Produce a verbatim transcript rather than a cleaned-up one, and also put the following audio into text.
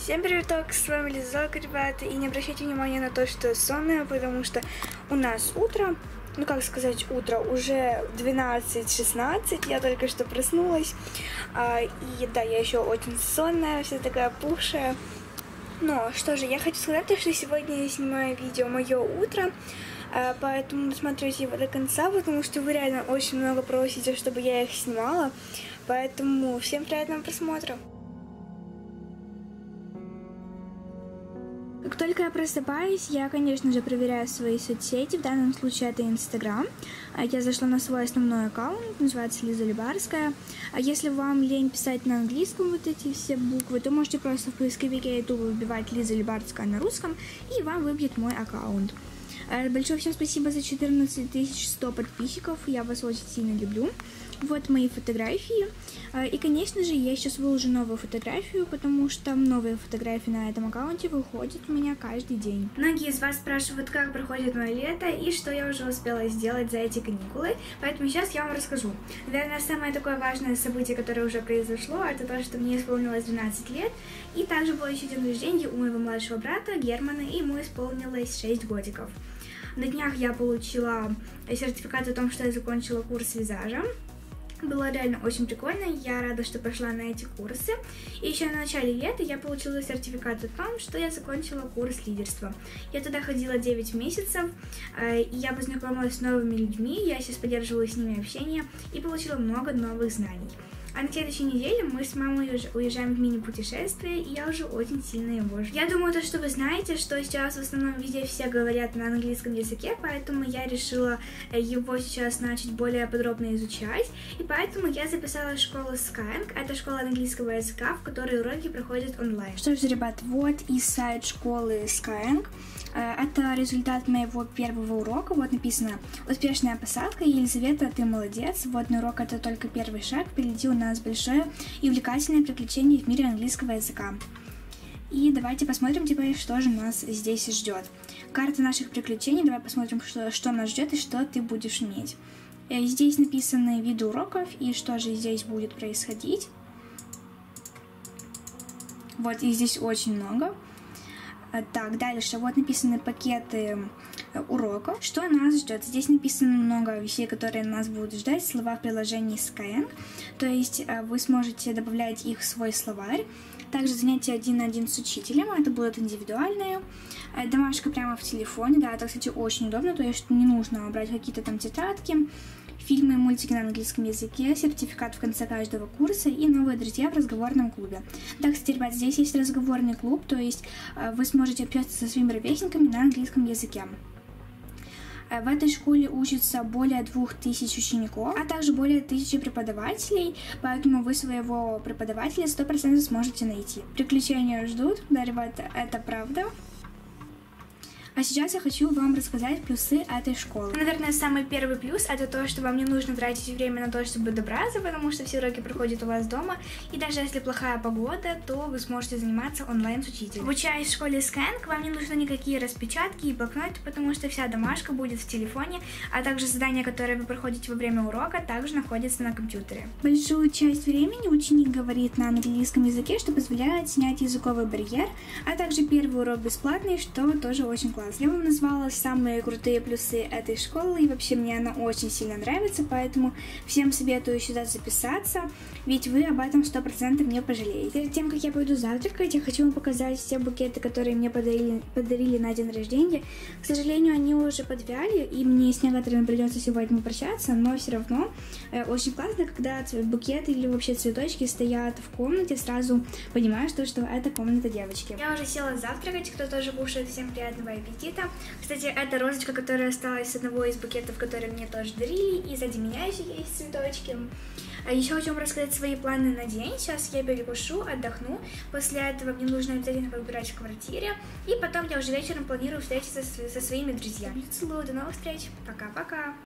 Всем приветок, с вами Лизок, ребята, и не обращайте внимания на то, что я сонная, потому что у нас утро, ну как сказать утро, уже двенадцать шестнадцать, я только что проснулась, а, и да, я еще очень сонная, вся такая пухшая. Но что же, я хочу сказать, что сегодня я снимаю видео «Мое утро», а, поэтому смотрите его до конца, потому что вы реально очень много просите, чтобы я их снимала, поэтому всем приятного просмотра. Как только я просыпаюсь, я, конечно же, проверяю свои соцсети, в данном случае это Инстаграм. Я зашла на свой основной аккаунт, называется Лиза Любарская. А если вам лень писать на английском вот эти все буквы, то можете просто в поисковике YouTube вбивать Лиза Любарская на русском, и вам выбьет мой аккаунт. Большое всем спасибо за четырнадцать тысяч сто подписчиков, я вас очень сильно люблю. Вот мои фотографии. И, конечно же, я сейчас выложу новую фотографию, потому что новые фотографии на этом аккаунте выходят у меня каждый день. Многие из вас спрашивают, как проходит мое лето и что я уже успела сделать за эти каникулы, поэтому сейчас я вам расскажу. Наверное, самое такое важное событие, которое уже произошло, это то, что мне исполнилось двенадцать лет, и также был еще день рождения у моего младшего брата Германа, и ему исполнилось шесть годиков. На днях я получила сертификат о том, что я закончила курс вязажа. Было реально очень прикольно, я рада, что пошла на эти курсы. И еще на начале лета я получила сертификат о том, что я закончила курс лидерства. Я туда ходила девять месяцев, и я познакомилась с новыми людьми, я сейчас поддерживаю с ними общение и получила много новых знаний. А на следующей неделе мы с мамой уже уезжаем в мини-путешествие, и я уже очень сильно его жду. Я думаю, то, что вы знаете, что сейчас в основном везде все говорят на английском языке, поэтому я решила его сейчас начать более подробно изучать, и поэтому я записала школу Skyeng, это школа английского языка, в которой уроки проходят онлайн. Что же, ребят, вот и сайт школы Skyeng. Это результат моего первого урока. Вот написано: успешная посадка, Елизавета, ты молодец. Вводный урок — это только первый шаг. Впереди у нас большое и увлекательное приключение в мире английского языка. И давайте посмотрим теперь, что же нас здесь ждет. Карта наших приключений. Давай посмотрим, что, что нас ждет и что ты будешь уметь. Здесь написаны виды уроков и что же здесь будет происходить. Вот, и здесь очень много. Так, дальше вот написаны пакеты уроков. Что нас ждет? Здесь написано много вещей, которые нас будут ждать. Слова в приложении Skyeng. То есть вы сможете добавлять их в свой словарь. Также занятия один на один с учителем. Это будут индивидуальные. Домашка прямо в телефоне. Да, это, кстати, очень удобно. То есть не нужно брать какие-то там тетрадки. Фильмы и мультики на английском языке, сертификат в конце каждого курса и новые друзья в разговорном клубе. Да, кстати, ребят, здесь есть разговорный клуб, то есть вы сможете общаться со своими ровесниками на английском языке. В этой школе учатся более двух тысяч учеников, а также более тысячи преподавателей, поэтому вы своего преподавателя сто процентов сможете найти. Приключения ждут, да, ребята, это правда. А сейчас я хочу вам рассказать плюсы этой школы. Наверное, самый первый плюс — это то, что вам не нужно тратить время на то, чтобы добраться, потому что все уроки проходят у вас дома, и даже если плохая погода, то вы сможете заниматься онлайн с учителем. Обучаясь в школе Skyeng, вам не нужны никакие распечатки и блокноты, потому что вся домашка будет в телефоне, а также задания, которые вы проходите во время урока, также находятся на компьютере. Большую часть времени ученик говорит на английском языке, что позволяет снять языковый барьер, а также первый урок бесплатный, что тоже очень классно. Я вам назвала самые крутые плюсы этой школы, и вообще мне она очень сильно нравится, поэтому всем советую сюда записаться, ведь вы об этом сто процентов не пожалеете. Перед тем, как я пойду завтракать, я хочу вам показать все букеты, которые мне подарили, подарили на день рождения. К сожалению, они уже подвяли, и мне с некоторыми придется сегодня прощаться, но все равно э, очень классно, когда букеты или вообще цветочки стоят в комнате, сразу понимаешь, что, что это комната девочки. Я уже села завтракать, кто тоже кушает, всем приятного аппетита. Кстати, это розочка, которая осталась с одного из букетов, которые мне тоже дарили, и сзади меня еще есть цветочки. А еще хочу вам рассказать свои планы на день. Сейчас я перекушу, отдохну. После этого мне нужно обязательно поубирать в квартире. И потом я уже вечером планирую встретиться со своими друзьями. Целую, до новых встреч. Пока-пока.